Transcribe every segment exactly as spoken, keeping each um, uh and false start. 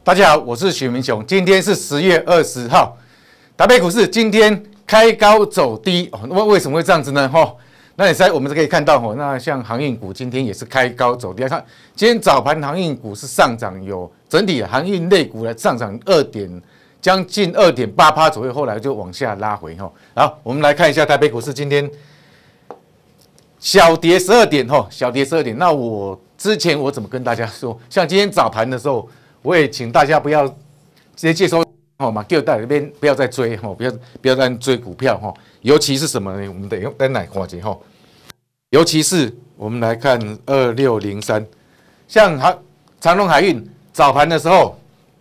大家好，我是许明雄。今天是十月二十号，台北股市今天开高走低，哦，那为什么会这样子呢？哈，那你在我们可以看到，哦，那像航运股今天也是开高走低。看今天早盘航运股是上涨，有整体航运类股来上涨二点将近二点八趴左右，后来就往下拉回哈。好，我们来看一下台北股市今天小跌十二点哈，小跌十二点。那我之前我怎么跟大家说？像今天早盘的时候。我也请大家不要直接接收哦嘛，叫大家边不要再追哈，不要不要再追股票哈，尤其是什么呢？我们得用等来看一下哈，尤其是我们来看二六零三，像长长荣海运早盘的时候，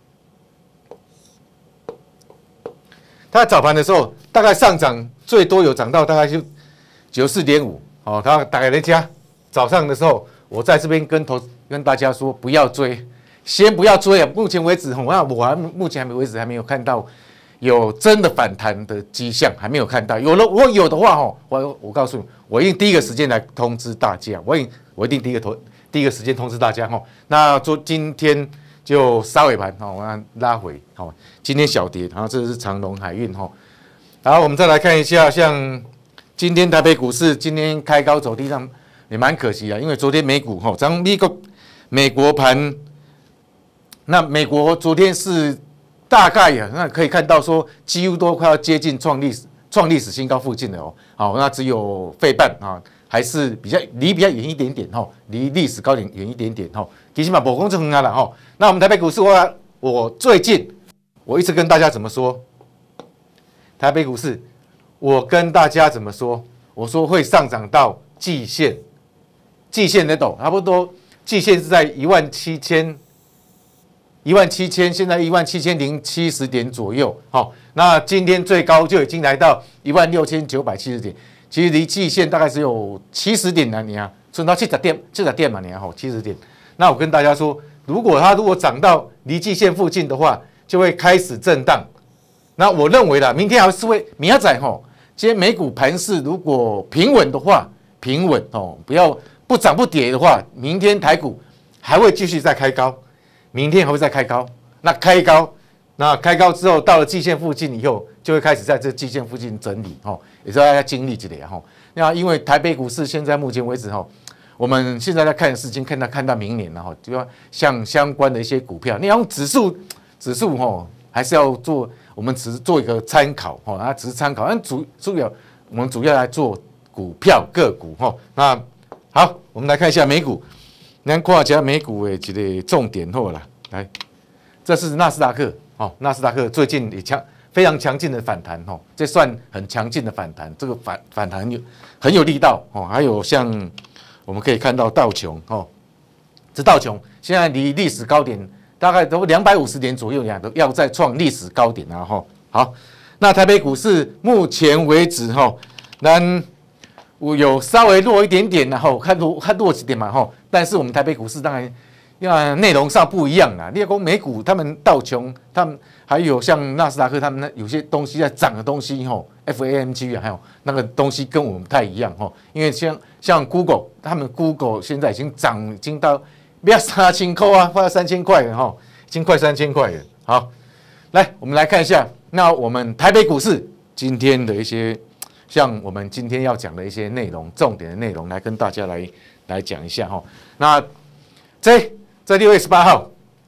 它早盘的时候大概上涨最多有涨到大概就九四点五哦，它大概人家早上的时候，我在这边跟投跟大家说不要追。先不要追啊！目前为止，我我还目前还没为止还没有看到有真的反弹的迹象，还没有看到。有了，我有的话，哦，我我告诉你，我一定第一个时间来通知大家。我一我一定第一个通第一个时间通知大家哈。那昨今天就杀尾盘，哦，我拉回，好，今天小跌，然后这是长荣海运哈。然后我们再来看一下，像今天台北股市今天开高走低，上也蛮可惜的，因为昨天美股哈，咱美国美国盘。那美国昨天是大概呀，那可以看到说几乎都快要接近创历史创历史新高附近了哦。好，那只有费半啊，还是比较离比较远一点点哈，离历史高点远一点点哈。其实嘛，某公就很好了哈。那我们台北股市，我我最近我一直跟大家怎么说？台北股市，我跟大家怎么说？我说会上涨到季线，季线的懂差不多，季线是在一万七千。一万七千，现在一万七千零七十点左右，好，那今天最高就已经来到一万六千九百七十点，其实离季线大概只有七十点呢，你啊，存到七十点，七十点嘛，你啊，好，七十点。那我跟大家说，如果它如果涨到离季线附近的话，就会开始震荡。那我认为啦，明天还是会明仔载吼，今天美股盘势如果平稳的话，平稳哦，不要不涨不跌的话，明天台股还会继续再开高。明天还会再开高，那开高，那开高之后到了季线附近以后，就会开始在这季线附近整理，哈，也是要经历一点哈。那因为台北股市现在目前为止哈，我们现在在看的事情，看到看到明年了哈，就要像相关的一些股票，你用指数指数哈，还是要做，我们只是做一个参考哈，啊，只是参考，但主主要我们主要来做股票个股哈。那好，我们来看一下美股。咱看一下美股的一个重点好了，来，这是纳斯达克哦，纳斯达克最近也强非常强劲的反弹哦，这算很强劲的反弹，这个反反弹有很有力道哦。还有像我们可以看到道琼哦，这道琼现在离历史高点大概都两百五十点左右，两都要再创历史高点啊哈。好，那台北股市目前为止哈，咱有稍微弱一点点，然后看弱看弱一点嘛哈。但是我们台北股市当然，要内容上不一样啦。例如美股，他们道琼，他们还有像纳斯达克，他们那有些东西在涨的东西吼 ，F A M G 啊，还有那个东西跟我们不太一样吼。因为像像 Google， 他们 Google 现在已经涨，已经到不要三千块啊，快要三千块了哈，已经快三千块了。好，来我们来看一下，那我们台北股市今天的一些，像我们今天要讲的一些内容，重点的内容，来跟大家来。来讲一下哈，那这这六月十八号，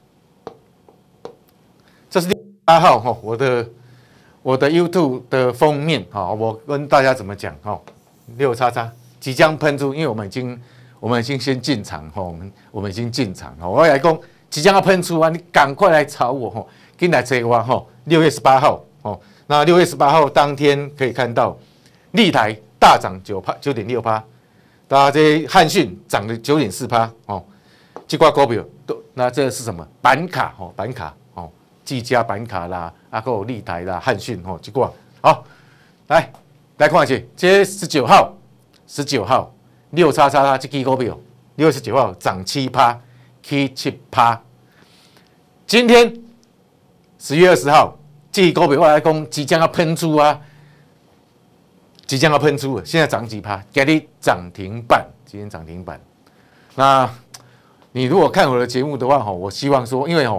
这是六月十八号哈，我的我的 YouTube 的封面哈，我跟大家怎么讲哈，六叉叉即将喷出，因为我们已经我们已经先进场哈，我们我们已经进场哈，我来讲即将要喷出啊，你赶快来找我哈，跟来追我哈，六月十八号哦，那六月十八号当天可以看到立台大涨九趴九点六趴。大家这汉讯涨了九点四趴哦，这挂股票都那这是什么？板卡哦，板卡哦，技嘉板卡啦，啊个立台啦，汉讯哦，这挂好，来来看一下，这十九号，十九号六叉叉叉这支股票，六月十九号涨七趴，起七趴。今天十月二十号，这支股票我来讲即将要喷出啊。即将要喷出了，现在涨几趴？今天涨停板，今天涨停板。那你如果看我的节目的话，哈，我希望说，因为哈，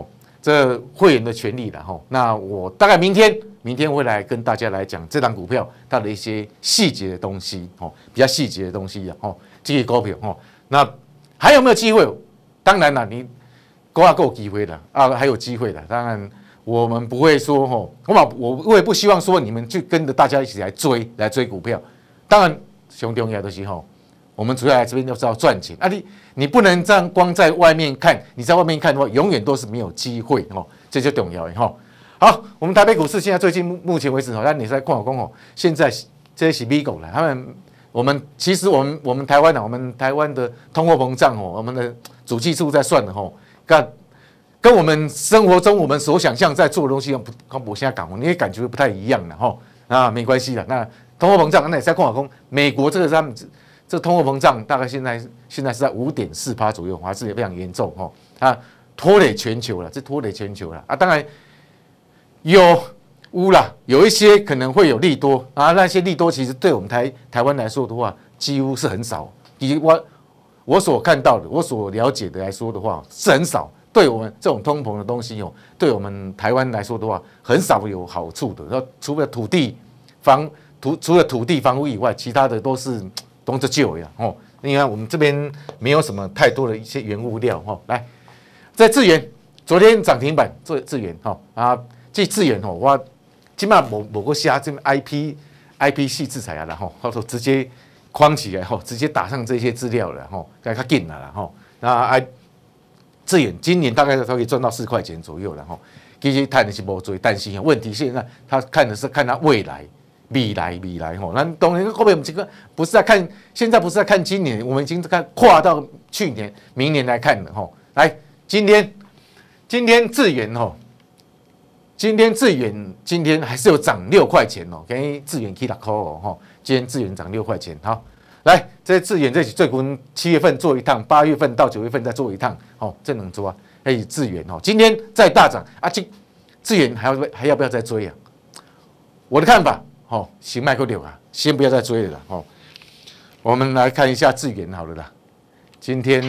这会员的权利了哈。那我大概明天明天会来跟大家来讲这档股票它的一些细节的东西哦，比较细节的东西哦，这个股票哦，那还有没有机会？当然了，你够啊够机会的啊，还有机会的。当然我们不会说哦，我把我我也不希望说你们去跟着大家一起来追来追股票。当然，熊重要的是吼，我们主要来这边就是要赚钱啊！你你不能这样光在外面看，你在外面看的话，永远都是没有机会哦，这就重要的哈。好，我们台北股市现在最近目目前为止，好像你在看我讲哦，现在这些是美国了，他们我们其实我们我们台湾呢，我们台湾的通货膨胀哦，我们的主计处在算的吼，跟跟我们生活中我们所想象在做的东西，不跟我现在讲，你也感觉不太一样的哈。啊，没关系的，那通货膨胀，那也在看我讲，美国这个他们这通货膨胀大概现在现在是在五点四趴左右，还是非常严重哦，啊，拖累全球了，这拖累全球了啊，当然。有污啦，有一些可能会有利多啊，那些利多其实对我们台台湾来说的话，几乎是很少。以我我所看到的，我所了解的来说的话，是很少。对我们这种通膨的东西哦，对我们台湾来说的话，很少有好处的。然后除了土地房土除了土地房屋以外，其他的都是都是旧呀哦。你看我们这边没有什么太多的一些原物料哦。来，在智原昨天涨停板，做智原哈啊。这资源吼，我基本上某某个下这 I P I P 系制裁啊，然后或者直接框起来吼，直接打上这些资料了吼，该较紧了啦吼。那 I 智远今年大概它可以赚到四块钱左右了吼。其实看的是无最，但是问题现在他看的是看他未来、未来、未来吼。那当然后面我们这个不是在看，现在不是在看今年，我们已经看跨到去年、明年来看了吼。来，今天今天智远吼。今天智远今天还是有涨六块钱哦，跟智远 K 六块哦，哈，今天智远涨六块钱。好，来，这智远这最近七月份做一趟，八月份到九月份再做一趟，哦，这能做啊。哎，智远哦，今天再大涨啊，这智远还要还要不要再追啊？我的看法，哦，行迈克六啊，先不要再追了啦，哦。我们来看一下智远好了啦，今天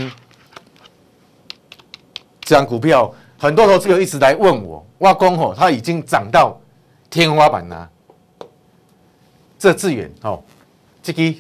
这张股票。很多投资者一直来问我，挖工吼，它已经涨到天花板啦。这智远哦，这个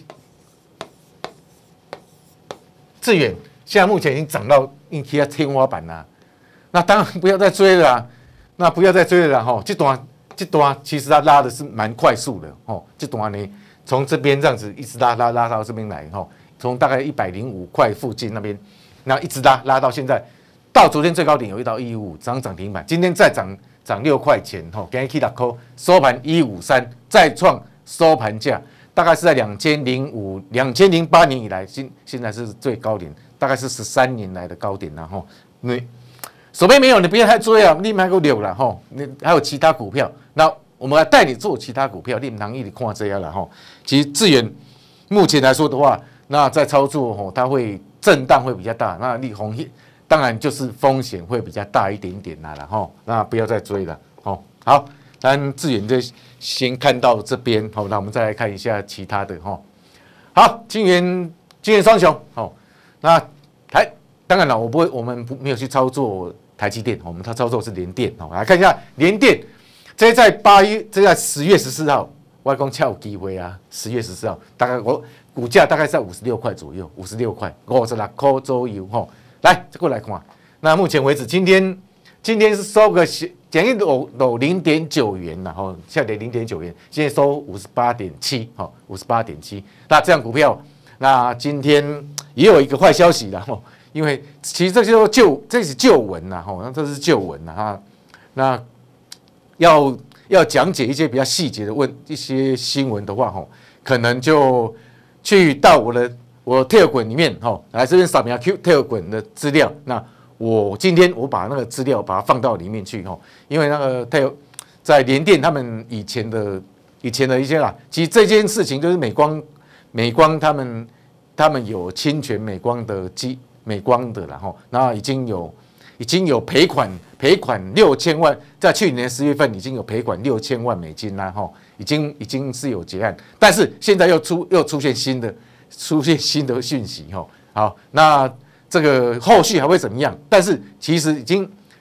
智远现在目前已经涨到应该天花板啦。那当然不要再追了啦，那不要再追了啦吼。这段这段其实它拉的是蛮快速的哦，这段呢从这边这样子一直拉拉拉到这边来吼，从大概一百零五块附近那边，然后一直拉拉到现在。到昨天最高点有一到一五五涨涨停板，今天再涨涨六块钱吼，今天 K 六块收盘一五三，再创收盘价，大概是在两千零五两千零八年以来，现现在是最高点，大概是十三年来的高点了吼。你手边没有，你不要太追啊，你买个六了吼，你还有其他股票，那我们来带你做其他股票，你能一直看这样了吼。其实智远目前来说的话，那在操作吼，它会震荡会比较大，那你红当然就是风险会比较大一点点啦，然后那不要再追了，哦，好，但智远就先看到这边，好，那我们再来看一下其他的哈，好，金元金元双雄，好，那台当然了，我不会，我们不没有去操作台积电，我们它操作是联电，好，来看一下联电，这在八月，这在十月十四号，外公恰有机会啊，十月十四号，大概我股价大概在五十六块左右，五十六块，五十六块左右，哈。来，再过来看。那目前为止，今天今天是收个简易有有零点九元然后下跌零点九元，现在收五十八点七，好，五十八点七。那这样股票，那今天也有一个坏消息了哈，因为其实这就旧，这是旧闻呐，哈，那这是旧闻呐哈。那要要讲解一些比较细节的问一些新闻的话，哈，可能就去到我的。我 Telegram 里面哈，来这边扫描 Q Telegram 的资料。那我今天我把那个资料把它放到里面去哈，因为那个 Tel 在联电他们以前的以前的一些啦，其实这件事情就是美光美光他们他们有侵权美光的机美光的啦哈，那已经有已经有赔款赔款六千万，在去年十月份已经有赔款六千万美金啦哈，已经已经是有结案，但是现在又出又出现新的。出现新的讯息哈，好，那这个后续还会怎么样？但是其实已经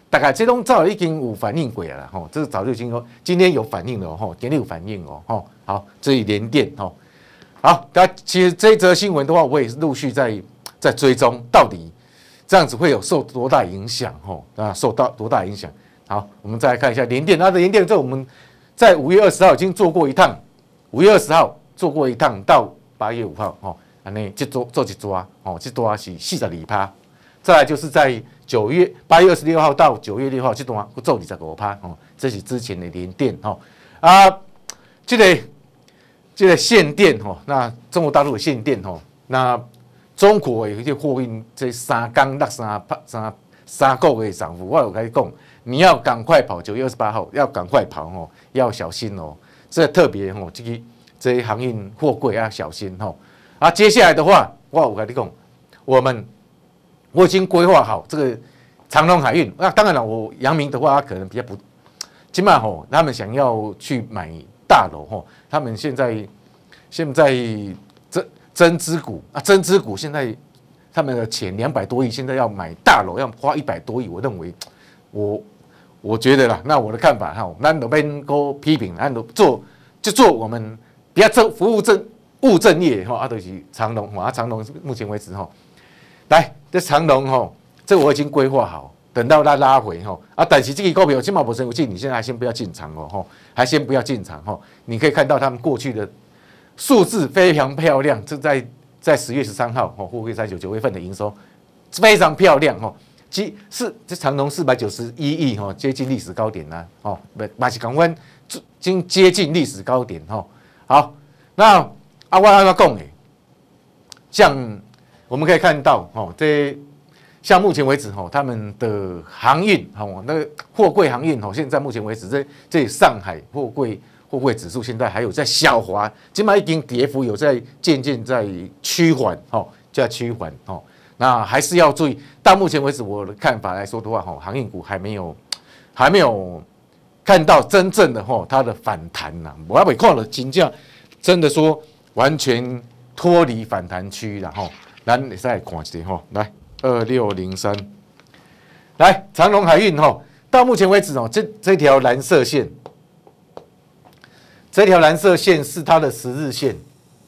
大概这种早已经有反应过了吼，这个早就已经说今天有反应了吼，今天有反应哦吼。好，这里连电吼。好，那其实这一则新闻的话，我也是陆续在在追踪，到底这样子会有受多大影响吼？啊，受到多大影响？好，我们再来看一下联电，它的联电这我们在五月二十号已经做过一趟，五月二十号做过一趟到八月五号吼，安尼这做做一抓哦，这抓是四十二趴。再来就是在九月八月二十六号到九月六号这段做二十五趴哦，这是之前的联电吼啊，这个。这个限电吼，那中国大陆的限电吼，那中国有一些货运这三缸六三三三个月涨幅，我有跟你讲，你要赶快跑，九月二十八号要赶快跑吼，要小心哦。这特别吼，这个这些航运货柜要小心吼。啊，接下来的话，我有跟你讲，我们我已经规划好这个长荣海运。那当然了，我阳明的话，他可能比较不，起码吼，他们想要去买。大楼吼，他们现在现在增增资股啊，增资股现在他们的钱两百多亿，现在要买大楼要花一百多亿，我认为我我觉得啦，那我的看法哈，那那边都批评，那做就做我们比较正服务正务正业哈，啊都是长荣哈，啊长荣目前为止哈，来这长荣哈，这我已经规划好。等到它拉回吼啊，但是这个股票起码不是有进，你现在还先不要进场哦吼，还先不要进场吼。你可以看到他们过去的数字非常漂亮，这在在十月十三号吼，货柜三九九月份的营收非常漂亮吼，即是这长荣四百九十一亿吼，接近历史高点啦吼，马是港湾已经接近历史高点吼。好，那啊我要讲诶，像我们可以看到吼这。像目前为止吼，他们的航运吼，那个货柜航运吼，现在目前为止，这这上海货柜货柜指数现在还有在下滑，起码已经跌幅有在渐渐在趋缓吼，在趋缓吼。那还是要注意，到目前为止我的看法来说的话吼，航运股还没有还没有看到真正的吼它的反弹呐。我要被看了金价真的说完全脱离反弹区了吼，咱也再看一下吼，来。二六零三，来长荣海运哈，到目前为止哦，这这条蓝色线，这条蓝色线是它的十日线，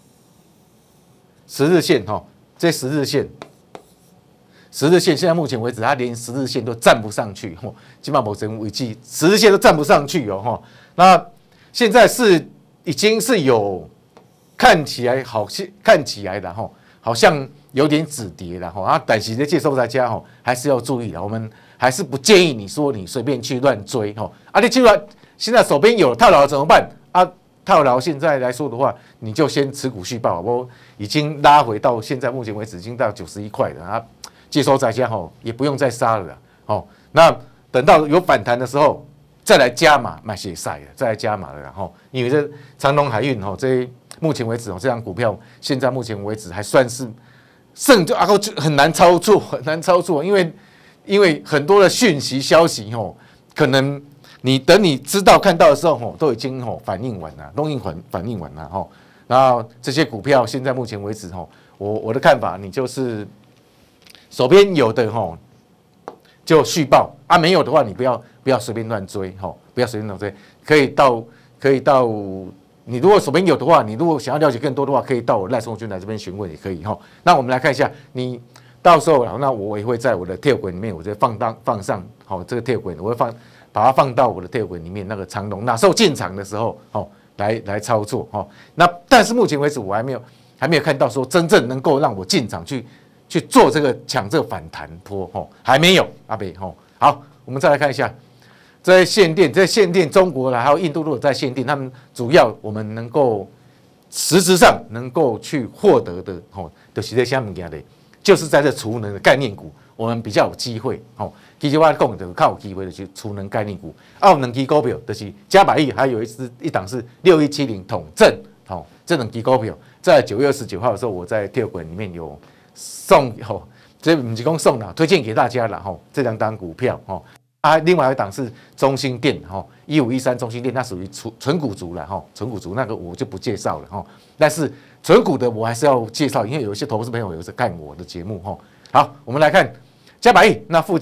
十日线哈，这十日线，十日线现在目前为止，它连十日线都站不上去，吼，基本上某种危机，十日线都站不上去哦，哈，那现在是已经是有看起来好，看起来的哈，好像。有点止跌了哈，啊，但是这接受大家哈，还是要注意的。我们还是不建议你说你随便去乱追哈。啊，你既然现在手边有套牢怎么办？啊，套牢现在来说的话，你就先持股续报，好不？已经拉回到现在目前为止已经到九十一块了啊，接收大家哈，也不用再杀了哦。那等到有反弹的时候再来加码买血赛了，再来加码了哈。因为这长荣海运哈，这目前为止哦，这张股票现在目前为止还算是。剩就啊，就很难操作，很难操作，因为因为很多的讯息消息吼，可能你等你知道看到的时候吼，都已经吼反应完了，都已经反反应完了吼。然后这些股票现在目前为止吼，我我的看法，你就是手边有的吼就续报啊，没有的话你不要不要随便乱追吼，不要随便乱追，可以到可以到。你如果手边有的话，你如果想要了解更多的话，可以到我赖松君来这边询问也可以哈。那我们来看一下，你到时候那我也会在我的 Telegram 里面，我再放当放上好这个 Telegram， 我会放把它放到我的 Telegram 里面那个长龙那时候进场的时候，好来来操作哈。那但是目前为止我还没有还没有看到说真正能够让我进场去去做这个抢这个反弹波哈，还没有阿北哈。好，我们再来看一下。在限电，在限电，中国啦，还有印度都有在限电，他们主要我们能够实质上能够去获得的，吼，就是这些物件的，就是在这储能的概念股，我们比较有机会，吼。其实我讲的较有机会的就是储能概念股，啊，有两支股票，就是嘉百亿，还有一支一档是六一七零统正，吼，这两支股票，在九月二十九号的时候，我在 Telegram 里面有送，吼，这不是讲送啦，推荐给大家了，吼，这两档股票，吼。啊，另外一档是中兴电哈，一五一三中兴电，它属于纯纯股族了哈，纯股族那个我就不介绍了哈。但是纯股的我还是要介绍，因为有一些投资朋友有在看我的节目哈。好，我们来看嘉百亿那附近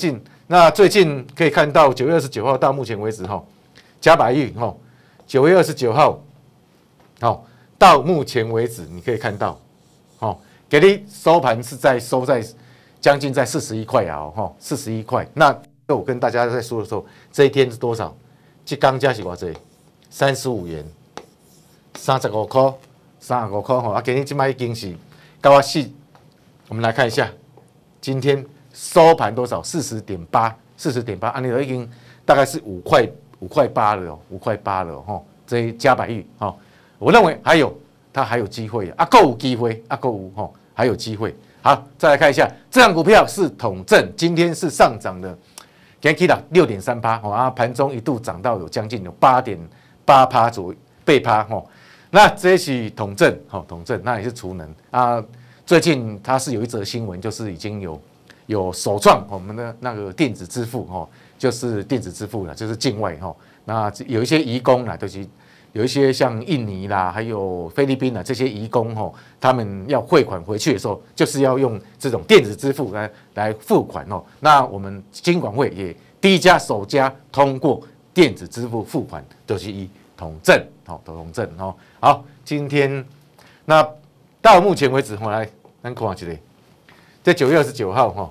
那最近可以看到九月二十九号到目前为止哈，嘉百玉哈，九月二十九号，好，到目前为止你可以看到，好，给你收盘是在收在将近在四十一块啊，哈，四十一块。那我跟大家在说的时候，这一天是多少？这刚加是多少？三十五元，三十五块，三十五块哈。啊，给你今麦已经是高啊四。我们来看一下，今天收盘多少？四十点八，四十点八，按理说已经大概是五块五块八了哦，五块八了哈。这一嘉百玉哈，我认为还有它还有机会啊，够有机会啊，够有哈，还有机会。好，再来看一下，这张股票是统正，今天是上涨的，今天到六点三趴，啊，盘中一度涨到有将近有八点八趴左右，倍趴哈。那这是统正，哈，统正那也是储能啊。最近它是有一则新闻，就是已经有有首创我们的那个电子支付，哈，就是电子支付了，就是境外哈。那有一些移工啦，就是有一些像印尼啦，还有菲律宾啦这些移工哈，他们要汇款回去的时候，就是要用这种电子支付来来付款哦。那我们金管会也第一家首家通过电子支付付款，就是以统正，好，统正哦。好，今天那到目前为止，我来咱看一下，在九月二十九号哈，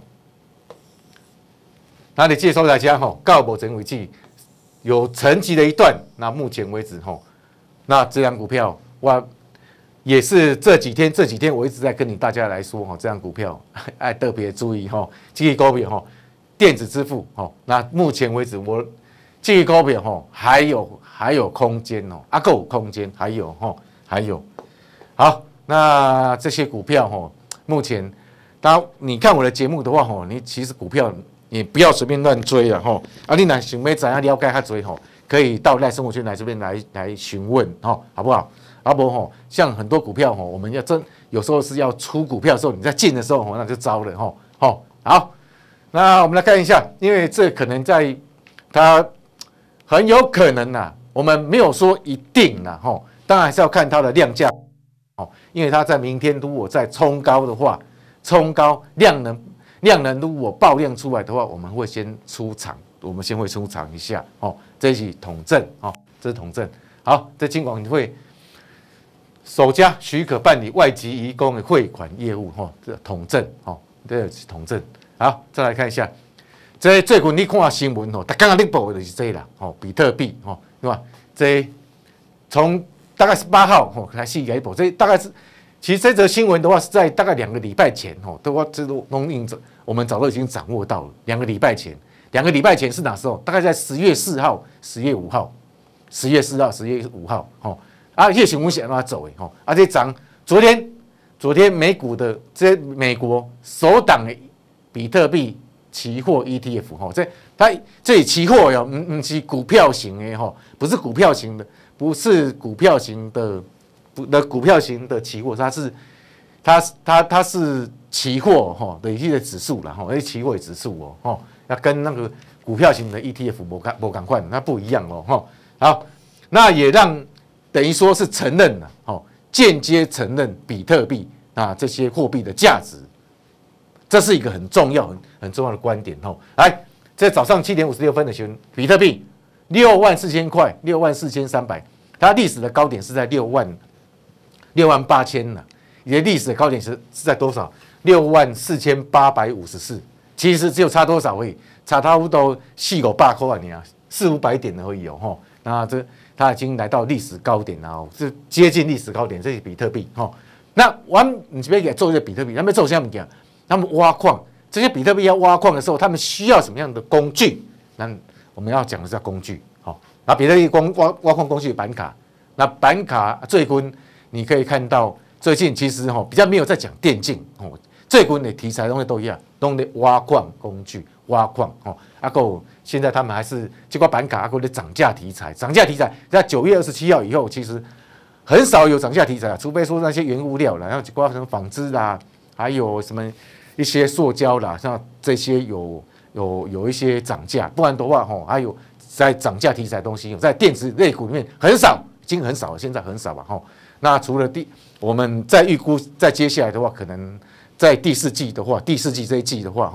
那你介绍大家哈，到目前为止有沉寂了一段，那目前为止哈。那这张股票，我也是这几天这几天我一直在跟你大家来说哈，这张股票哎特别注意哈，这个股票哈，电子支付哈，那目前为止我这个股票哈还有还有空间哦，啊够空间，还有哈还有，好，那这些股票哈，目前当你看我的节目的话哈，你其实股票你不要随便乱追了哈，啊你若想要怎样了解较多哈。可以到赖生活圈来这边来来询问哈，好不好？阿伯哈，像很多股票哈，我们要真有时候是要出股票的时候，你在进的时候那就糟了哈。好，好，那我们来看一下，因为这可能在它很有可能呐，我们没有说一定呐哈，当然还是要看它的量价哦，因为它在明天如果再冲高的话，冲高量能量能如果爆量出来的话，我们会先出场。我们先会出场一下哦，这是统正哦，这是统正。好，这金管会首家许可办理外籍移工的汇款业务哈，这统正哦，这是统正。好，再来看一下，这最近你看新闻哦，大家你报的就是这啦哦，比特币哦，对吧？这从大概是八号哦开始给报，这大概是其实这则新闻的话是在大概两个礼拜前哦，都这都弄印着，我们早都已经掌握到了，两个礼拜前。两个礼拜前是哪时候？大概在十月四号、十月五号、十月四号、十月五号，吼啊，夜行风险让它走诶，吼啊，这涨，昨天昨天美股的这些美国首档的比特币期货 E T F， 吼，这它这里期货哟，嗯嗯是股票型的吼，不是股票型的，不是股票型的，不的股票型的期货，它是它它它是期货哈累积的指数啦，吼，而期货指数哦，吼。要跟那个股票型的 E T F 不干不赶快，那不一样哦，哈。好，那也让等于说是承认了，哦，间接承认比特币啊这些货币的价值，这是一个很重要、很很重要的观点哦。来，在早上七点五十六分的时候，比特币六万四千块，六万四千三百，它历史的高点是在六万六万八千呢，你的历史的高点是是在多少？六万四千八百五十四。其实只有差多少而已，差差不多四五百块而已，四五百点而已哦吼。那这它已经来到历史高点了哦，是接近历史高点，这是比特币吼。那我们你这边给做一个比特币，他们做什么讲？他们挖矿，这些比特币要挖矿的时候，他们需要什么样的工具？那我们要讲的是工具，好。那比特币光挖挖矿工具板卡，那板卡最近你可以看到，最近其实哈比较没有在讲电竞哦。最近的题材东西都一样，都在挖矿工具、挖矿哦。啊，够现在他们还是这块板卡，啊，够的涨价题材，涨价题材在九月二十七号以后，其实很少有涨价题材啊，除非说那些原物料啦，然后包括什么纺织啦，还有什么一些塑胶啦，像这些有有有一些涨价，不然的话吼，还有在涨价题材的东西，有在电子类股里面很少，已经很少了，现在很少了吼。那除了第我们在预估，在接下来的话，可能在第四季的话，第四季这一季的话，哈，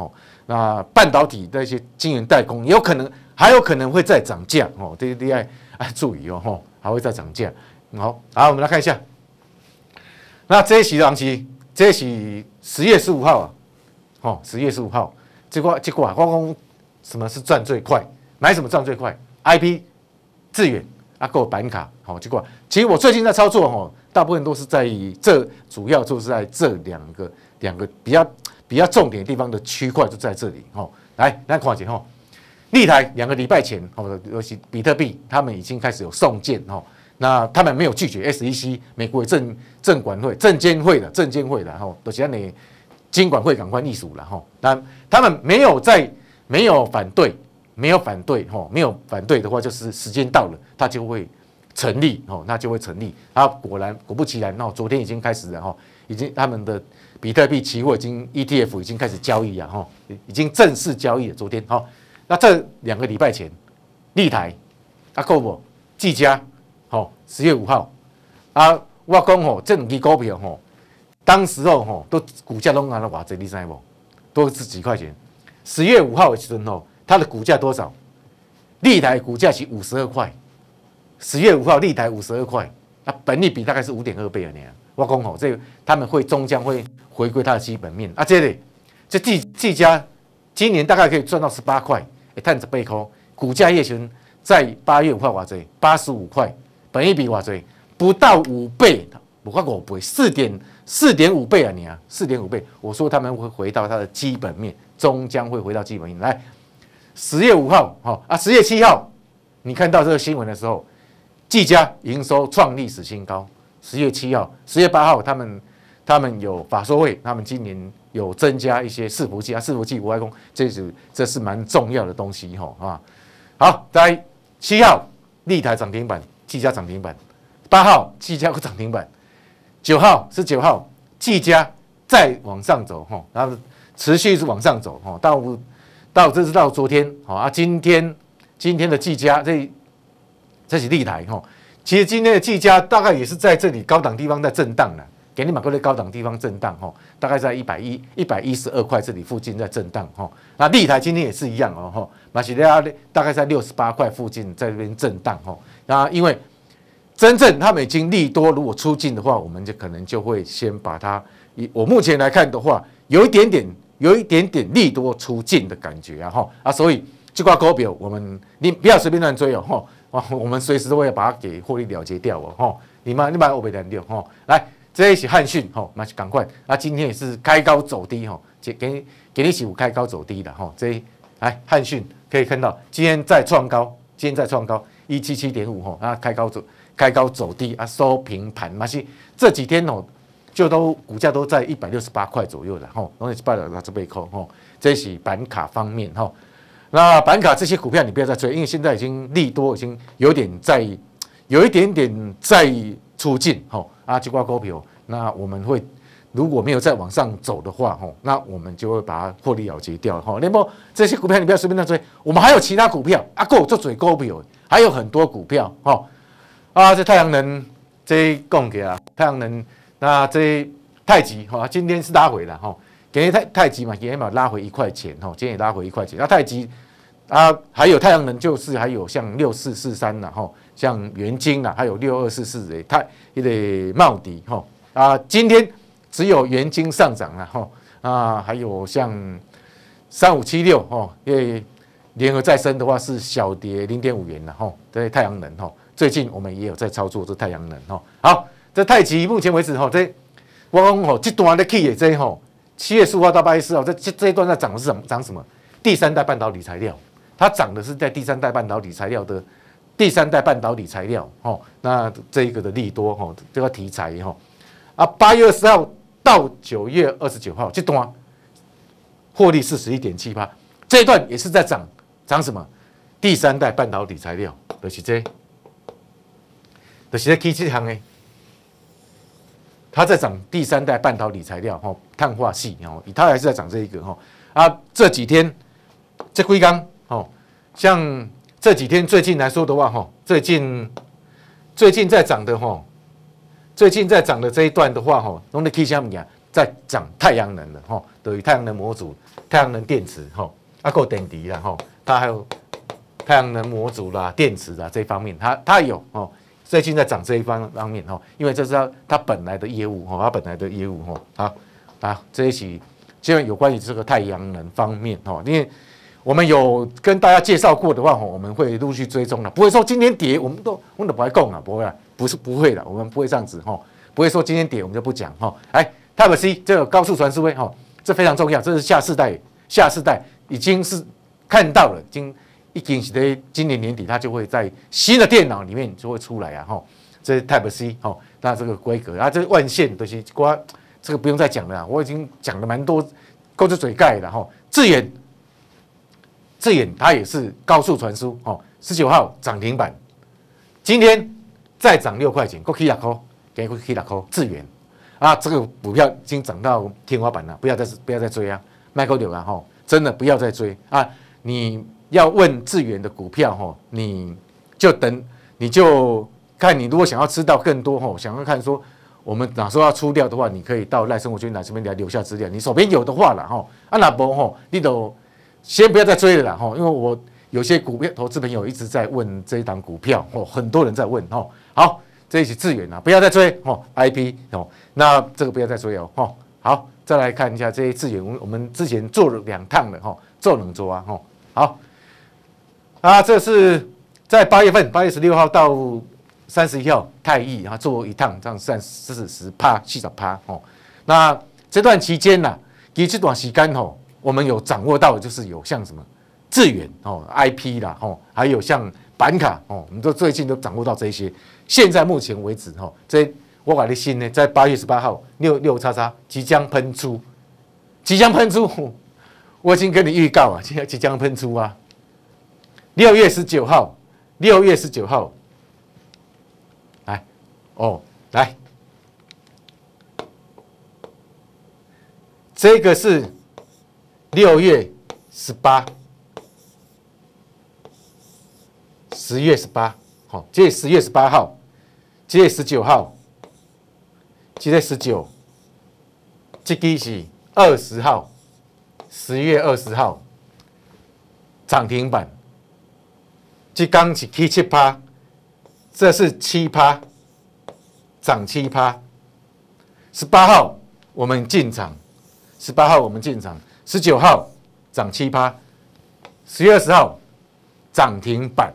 那半导体的一些晶圆代工，也有可能还有可能会再涨价哦，这个要要注意哦，吼，还会再涨价。好，好，我们来看一下，那这一期的行情，这一期十月十五号啊，哦，十月十五号，结果结果啊，光光什么是赚最快？买什么赚最快 ？I P、智远啊，够板卡，好，结果其实我最近在操作哦，大部分都是在这主要就是在这两个两个比较比较重点的地方的区块就在这里哦。来，来看一下哈，立台两个礼拜前哦，尤其比特币他们已经开始有送件哦。那他们没有拒绝 S E C 美国证证管会、证监会的证监会的哈，都是让你金管会赶快隶属了哈。那他们没有在没有反对，没有反对哈，没有反对的话，就是时间到了，它就会成立哦，那就会成立。啊，果然果不其然，那昨天已经开始了哈，已经他们的比特币期货已经 E T F 已经开始交易了哈，已经正式交易了。昨天哈，那这两个礼拜前，立台、啊够不？技嘉。好，十月五号啊，我讲吼，这两支股票吼，当时候吼都股价都按了偌济，你知无？都是几块钱。十月五号的时候吼，它的股价多少？立台股价是五十二块。十月五号立台五十二块，啊，本益比大概是五点二倍而已。我讲吼，这个他们会终将会回归它的基本面啊。这里这技技嘉今年大概可以赚到十八块，会赚十八块。股价夜群在八月五号偌济，八十五块。本益比偌济，不到五倍，不到五倍，四点四点五倍啊你啊，四点五倍。我说他们会回到它的基本面，终将会回到基本面。来，十月五号，好啊，十月七号，你看到这个新闻的时候，技嘉营收创历史新高。十月七号、十月八号，他们他们有法说会，他们今年有增加一些伺服器啊，伺服器我来讲，这是这是蛮重要的东西哈啊。好，在七号立台涨停板。技嘉涨停板，八号技嘉涨停板，九号是九号技嘉再往上走哈，然后持续是往上走哈，到到这是到昨天好啊，今天今天的技嘉这这是立台哈，其实今天的技嘉大概也是在这里高档地方在震荡了，给你买过的高档地方震荡哈，大概在一百一一百一十二块这里附近在震荡哈，那立台今天也是一样哦哈，马西利亚大概在六十八块附近在这边震荡哈。那因为真正他们已经利多，如果出尽的话，我们就可能就会先把它。以我目前来看的话，有一点点，有一点点利多出尽的感觉啊哈啊，所以这块股票我们你不要随便乱追哦哈，我们随时都会把它给获利了结掉哦哈。你们你们我别乱掉哈。来，这一起汉讯哈，那赶快啊，今天也是开高走低哈，给给给你一起开高走低的哈。这来汉讯可以看到，今天再创高，今天再创高。一七七点五吼，啊，开高走，开高走低啊，收平盘嘛是这几天哦，就都股价都在一百六十八块左右了吼，然后一百六十八块吼，这是板卡方面吼。那板卡这些股票你不要再追，因为现在已经利多已经有点在，有一点点在出尽吼啊，这挂股票，那我们会如果没有再往上走的话吼，那我们就会把它获利了结掉吼。那么这些股票你不要随便乱追，我们还有其他股票啊，够做嘴股票。还有很多股票，哈啊，这太阳能这供给啊，太阳能那这太极哈，今天是拉回了哈，给太太极嘛，也嘛拉回一块钱哈，今天也拉回一块钱。那太极啊，还有太阳能就是还有像六四四三呐哈，像元晶呐，还有六二四四的太一个茂迪哈啊，今天只有元晶上涨了哈啊，还有像三五七六哈，因为。联合再生的话是小跌零点五元了哈，这太阳能哈，最近我们也有在操作这太阳能哈。好，这太极目前为止哈，这我讲吼，这段的 key 也这吼，七月十五号到八月四号，这这这一段在涨的是什么？涨什么？第三代半导体材料，它涨的是在第三代半导体材料的第三代半导体材料哈。那这一个的利多哈，这个题材哈啊，八月二十号到九月二十九号这段获利四十一点七八，这一段也是在涨。涨什么？第三代半导体材料，就是这，就是这 K 这行诶，它在涨第三代半导体材料，吼，碳化系，吼，它还是在涨这一个，吼啊，这几天这龟缸，吼，像这几天最近来说的话，吼，最近最近在涨的，吼，最近在涨的这一段的话，吼，拢在 K 下面啊， 在讲太阳能了哈，等于太阳能模组、太阳能电池哈，啊够电池啦哈，它还有太阳能模组啦、电池啦这一方面，它它有哦，最近在涨这一方方面哈，因为这是它它本来的业务哈，它本来的业务哈，好，好这一期现在有关于这个太阳能方面哈，因为我们有跟大家介绍过的话哈，我们会陆续追踪的，不会说今天跌我们都我们都不会供啊，不会啊，不是不会的，我们不会这样子哈，不会说今天跌我们就不讲哈，来 Type C 这个高速传输位哈，这非常重要，这是下世代下世代已经是看到了，已经。一定是在今年年底，它就会在新的电脑里面就会出来啊！哈，这是 Type C 哈，那这个规格啊，这万线都是瓜，这个不用再讲了啦，我已经讲了蛮多，够着嘴盖了哈。智远，智远它也是高速传输哦，十九号涨停板，今天再涨六块钱，够起六块，给够起六块，智远啊，这个股票已经涨到天花板了，不要再不要再追啊，卖够了啊哈，真的不要再追啊，你。要问智远的股票哈，你就等，你就看你如果想要知道更多哈，想要看说我们哪时候要出掉的话，你可以到赖生活圈来这边来留下资料。你手边有的话了哈，啊那不哈，你都先不要再追了啦哈，因为我有些股票投资朋友一直在问这一档股票哦，很多人在问哈。好，这一期智远啊，不要再追哦 ，I P 哦，那这个不要再追哦哈。好，再来看一下这些智远，我们之前做了两趟了哈，做两做啊哈。好。啊，这是在八月份，八月十六号到三十一号，太毅啊做一趟，这样算四十趴、四十趴哦。那这段期间呢、啊，其实这段时间吼，我们有掌握到的就是有像什么智远哦、I P 啦吼，还有像板卡哦，我们都最近都掌握到这些。现在目前为止吼，这我把你信呢，在八月十八号六六叉叉即将喷出，即将喷出，我已经跟你预告啊，现在即将喷出啊。六月十九号，六月十九号，来，哦，来，这个是六月十八，十月十八，好，这十月十八号，这月十九号，这月十九，这个是二十号，十月二十号，涨停板。这刚是七七趴，这是七趴，涨七趴。十八号我们进场，十八号我们进场，十九号涨七趴，十月二十号涨停板，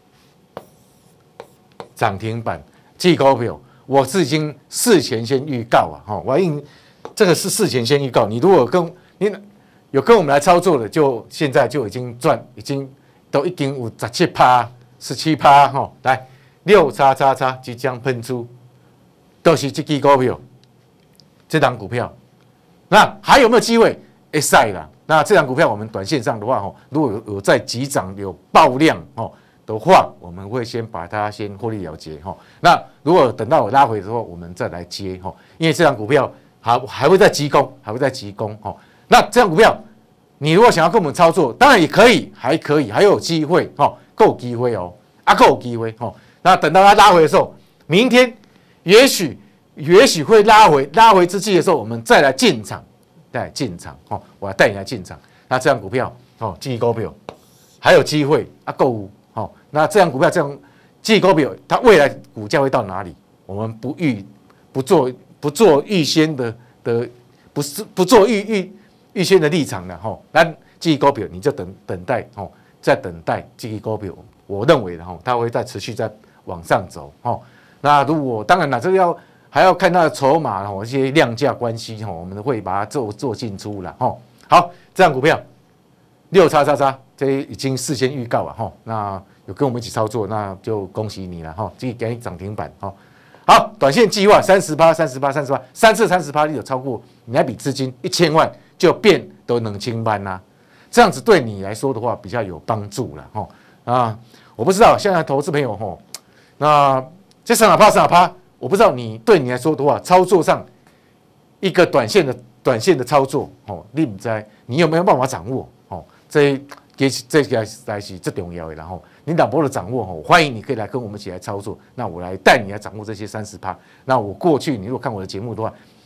涨停板。这股票我是已经事前先预告啊，哈，我已经这个是事前先预告。你如果跟你有跟我们来操作的，就现在就已经赚，已经。都已经有十七趴、十七趴哈，来六叉叉叉即将喷出，都是这支股票，这档股票，那还有没有机会？会使啦。那这档股票我们短线上的话哈，如果有有在急涨有爆量哦的话，我们会先把它先获利了结哈。那如果等到我拉回之后，我们再来接哈，因为这档股票还还会再急攻，还会再急攻哈。那这档股票。你如果想要跟我们操作，当然也可以，还可以，还有机会哦，够机会哦，啊够有机会哦。那等到它拉回的时候，明天也许也许会拉回，拉回之际的时候，我们再来进场，再来进场哦，我要带你来进场。那这样股票哦，这支股票还有机会啊够哦。那这样股票这样这支股票，它未来股价会到哪里？我们不预不做不做预先的的不是不做预预。预先的立场了哈，那这支股票你就等等待哈，在等待这支股票，我认为的哈，它会再持续在往上走哈。那如果当然了，这个要还要看它的筹码哈，一些量价关系哈，我们会把它做做进出了哈。好，这样股票六叉叉叉，这已经事先预告了哈。那有跟我们一起操作，那就恭喜你了哈，这给你涨停板哈。好，短线计划三十趴、三十趴、三十趴，三次三十趴，你有超过你那笔资金一千万。就变都能清班啦、啊，这样子对你来说的话比较有帮助了哈啊！我不知道现在投资朋友哈，那这三哪趴三哪趴，我不知道你对你来说的话，操作上一个短线的短线的操作哦，你不知你有没有办法掌握哦？这这这个才是最重要的，然后你打波的掌握哦，欢迎你可以来跟我们一起来操作，那我来带你来掌握这些三十趴。那我过去你如果看我的节目的话。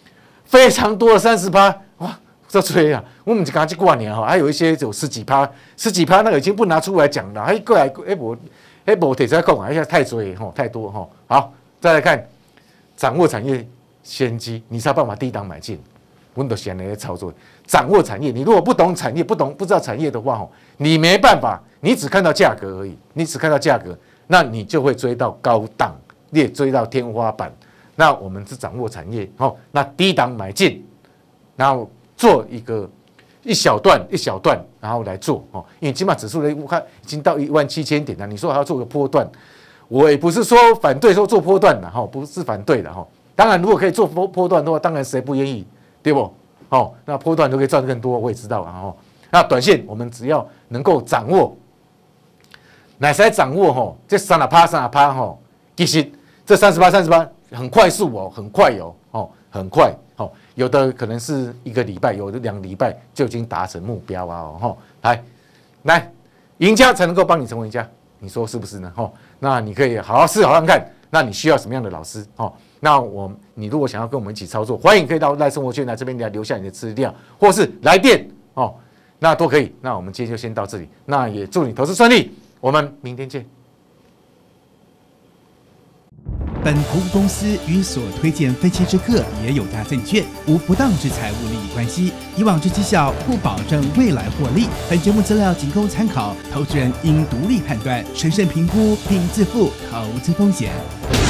非常多的三十趴，哇，这吹啊！我们刚去过年哈，还有一些有十几趴，十几趴那个已经不拿出来讲了，还过来哎我哎我提出来讲啊，一下太追哈，太多哈。好，再来看掌握产业先机，你才有办法低档买进。我们都先来操作，掌握产业。你如果不懂产业，不懂不知道产业的话，你没办法，你只看到价格而已，你只看到价格，那你就会追到高档，你也追到天花板。那我们是掌握产业，哦，那低档买进，然后做一个一小段一小段，然后来做哦，因为起码指数呢，我看已经到一万七千点了，你说还要做个波段，我也不是说反对说做波段的哈，不是反对的哈。当然，如果可以做波波段的话，当然谁不愿意？对不？哦，那波段都可以赚更多，我也知道啊。哦，那短线我们只要能够掌握，哪才掌握吼，这三十趴三十趴吼，其实这三十趴三十趴很快速哦，很快哦，哦，很快哦，有的可能是一个礼拜，有的两个礼拜就已经达成目标啊。哦，来来，赢家才能够帮你成为赢家，你说是不是呢？哦，那你可以好好思考看看，那你需要什么样的老师？哦。那我，你如果想要跟我们一起操作，欢迎可以到赖生活圈来这边来留下你的资料，或是来电哦，那都可以。那我们今天就先到这里，那也祝你投资顺利，我们明天见。 本投资公司与所推荐分期之客也有大证券无不当之财务利益关系，以往之绩效不保证未来获利。本节目资料仅供参考，投资人应独立判断、审慎评估并自负投资风险。